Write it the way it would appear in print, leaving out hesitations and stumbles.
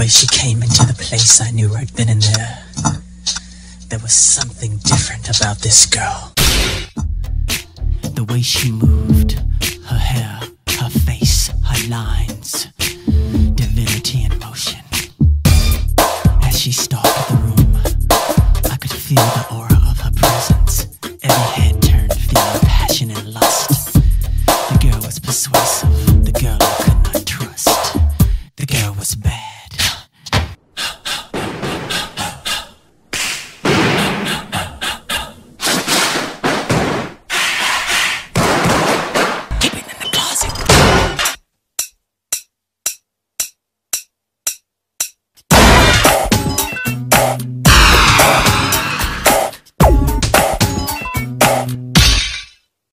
she came into the place, I knew right then and there. There was something different about this girl. The way she moved, her hair, her face, her lines, divinity in motion. As she stalked the room, I could feel the aura of her presence.